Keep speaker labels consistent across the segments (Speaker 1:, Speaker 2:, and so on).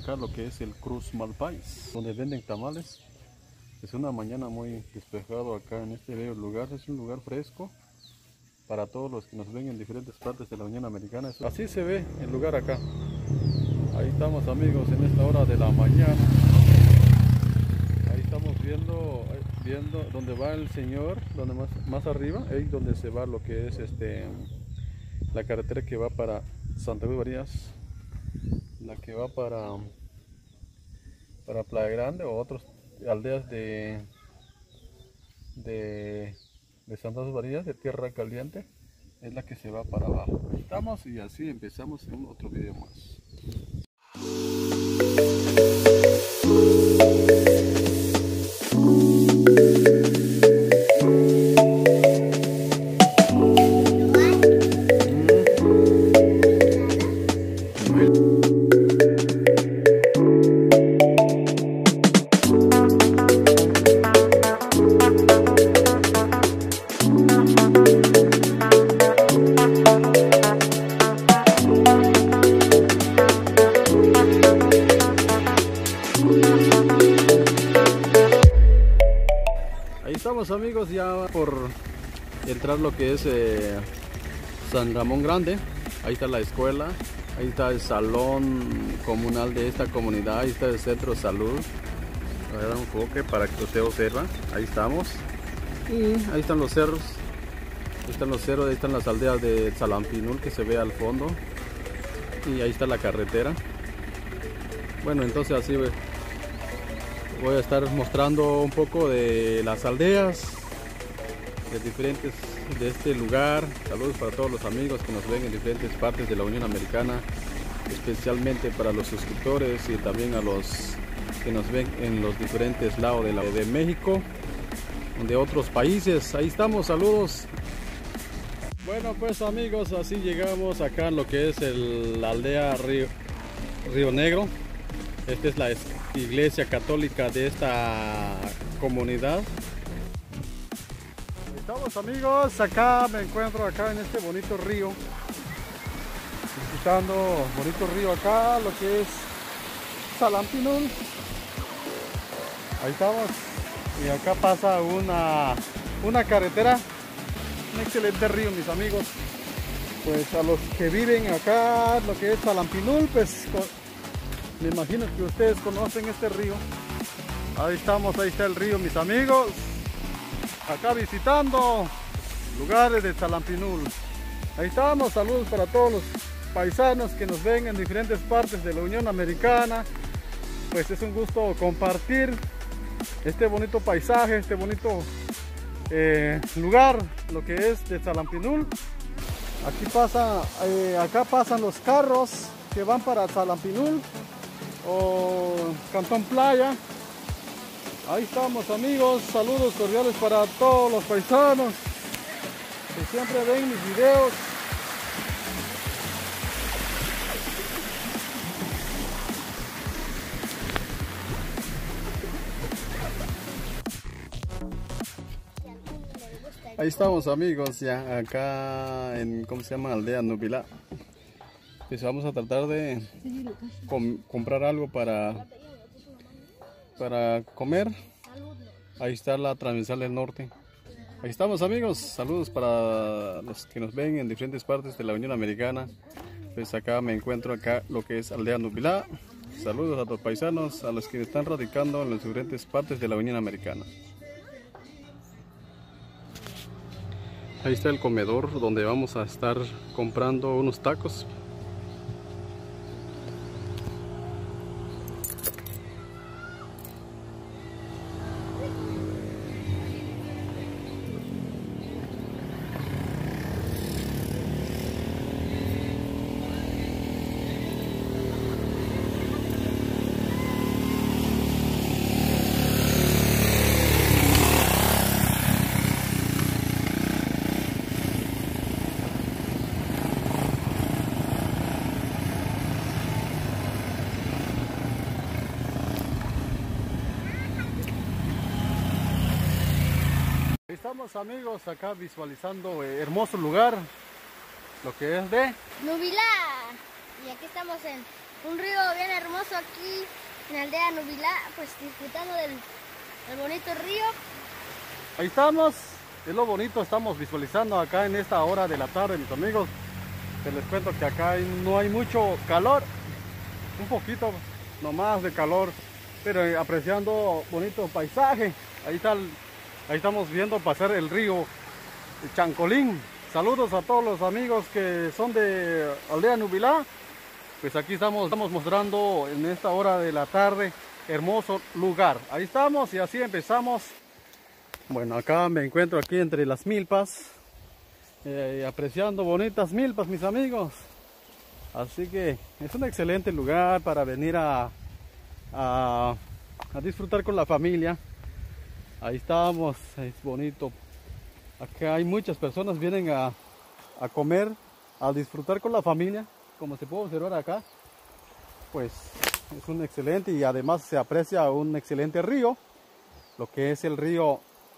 Speaker 1: acá lo que es el Cruz Malpais, donde venden tamales. Es una mañana muy despejado acá en este bello lugar. Es un lugar fresco para todos los que nos ven en diferentes partes de la Unión Americana. Así se ve el lugar acá. Ahí estamos, amigos, en esta hora de la mañana. Ahí estamos viendo dónde va el señor, donde más arriba, ahí donde se va lo que es la carretera que va para Santa Cruz Varillas, la que va para Playa Grande o otras aldeas de Santa Cruz Varillas, de Tierra Caliente, es la que se va para abajo. Ahí estamos y así empezamos en otro video más. Ahí estamos, amigos, ya por entrar lo que es San Ramón Grande. Ahí está la escuela, ahí está el salón comunal de esta comunidad, ahí está el centro de salud. Voy a dar un enfoque para que usted observe. Ahí estamos y ahí están los cerros, ahí están las aldeas de Salampinul que se ve al fondo y ahí está la carretera. Bueno, entonces así voy a estar mostrando un poco de las aldeas de diferentes de este lugar. Saludos para todos los amigos que nos ven en diferentes partes de la Unión Americana, especialmente para los suscriptores y también a los que nos ven en los diferentes lados de México, de otros países. Ahí estamos, saludos. Bueno, pues, amigos, así llegamos acá en lo que es la aldea Río Negro. Esta es la iglesia católica de esta comunidad. Estamos, amigos, acá me encuentro acá en este bonito río, visitando bonito río acá, lo que es Salampinul. Ahí estamos y acá pasa una carretera, un excelente río, mis amigos. Pues a los que viven acá, lo que es Salampinul, pues me imagino que ustedes conocen este río. Ahí estamos, ahí está el río, mis amigos. Acá visitando lugares de Salampinul. Ahí estamos, saludos para todos los paisanos que nos ven en diferentes partes de la Unión Americana. Pues es un gusto compartir este bonito paisaje, este bonito lugar, lo que es de Salampinul. Acá pasan los carros que van para Salampinul o Cantón Playa. Ahí estamos, amigos, saludos cordiales para todos los paisanos que siempre ven mis videos. Ahí estamos, amigos, ya acá en, ¿cómo se llama? Aldea Nubilá. Pues vamos a tratar de comprar algo para comer. Ahí está la Transversal del Norte. Ahí estamos, amigos, saludos para los que nos ven en diferentes partes de la Unión Americana. Pues acá me encuentro acá lo que es Aldea Nubilá. Saludos a los paisanos, a los que están radicando en las diferentes partes de la Unión Americana. Ahí está el comedor donde vamos a estar comprando unos tacos. Estamos, amigos, acá visualizando hermoso lugar, lo que es de
Speaker 2: Nubilá. Y aquí estamos en un río bien hermoso aquí en la aldea Nubilá, pues disfrutando del bonito río.
Speaker 1: Ahí estamos, es lo bonito, estamos visualizando acá en esta hora de la tarde, mis amigos. Les cuento que acá no hay mucho calor, un poquito nomás de calor, pero apreciando bonito paisaje. Ahí estamos viendo pasar el río Chancolín. Saludos a todos los amigos que son de aldea Nubilá. Pues aquí estamos mostrando en esta hora de la tarde hermoso lugar. Ahí estamos y así empezamos. Bueno, acá me encuentro aquí entre las milpas, apreciando bonitas milpas, mis amigos. Así que es un excelente lugar para venir a disfrutar con la familia. Ahí estamos, es bonito. Acá hay muchas personas, vienen a comer, a disfrutar con la familia. Como se puede observar acá, pues es un excelente, y además se aprecia un excelente río, lo que es el río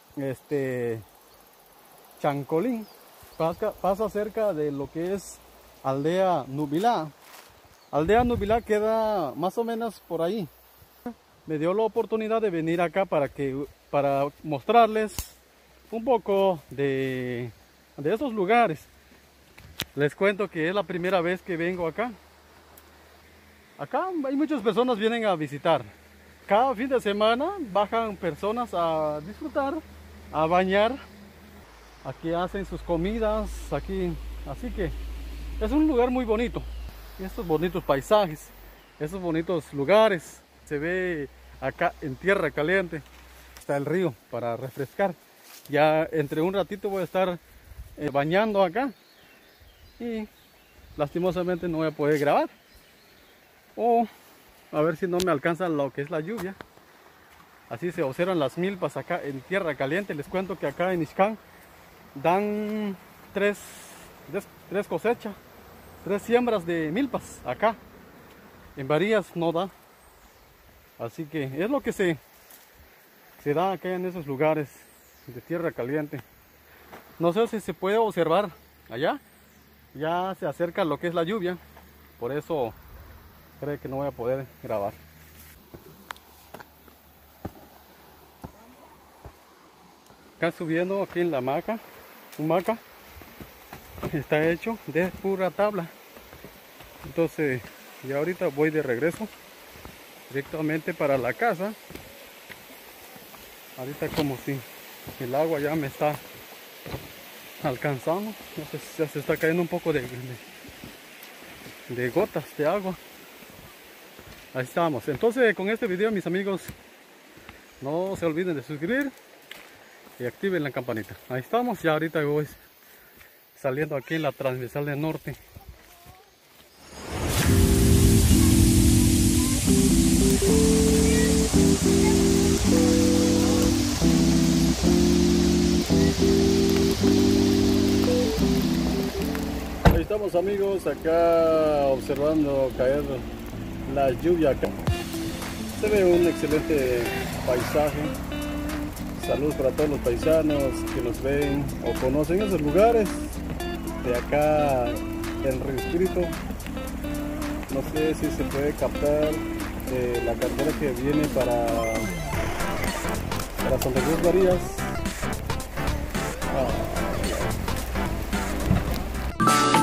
Speaker 1: Chancolín. Pasa cerca de lo que es aldea Nubilá. Aldea Nubilá queda más o menos por ahí. Me dio la oportunidad de venir acá para mostrarles un poco de estos lugares. Les cuento que es la primera vez que vengo acá. Acá hay muchas personas que vienen a visitar. Cada fin de semana bajan personas a disfrutar, a bañar. Aquí hacen sus comidas, aquí. Así que es un lugar muy bonito. Estos bonitos paisajes, estos bonitos lugares. Se ve acá en tierra caliente. Está el río para refrescar. Ya entre un ratito voy a estar bañando acá. Y lastimosamente no voy a poder grabar, o a ver si no me alcanza lo que es la lluvia. Así se observan las milpas acá en tierra caliente. Les cuento que acá en Ixcán dan tres cosechas, 3 siembras de milpas acá. En Varías no da. Así que es lo que se da acá en esos lugares de tierra caliente. No sé si se puede observar allá. Ya se acerca lo que es la lluvia, por eso creo que no voy a poder grabar. Acá subiendo aquí en la hamaca, está hecho de pura tabla. Entonces ya ahorita voy de regreso directamente para la casa. Ahorita como si el agua ya me está alcanzando, ya se está cayendo un poco de gotas de agua. Ahí estamos. Entonces con este video, mis amigos, no se olviden de suscribir y activen la campanita. Ahí estamos, ya ahorita voy saliendo aquí en la transversal del norte. Ahí estamos, amigos, acá observando caer la lluvia acá. Se ve un excelente paisaje. Saludos para todos los paisanos que nos ven o conocen esos lugares de acá en Río Espíritu. No sé si se puede captar la carretera que viene para Santa Cruz Varías. Ah,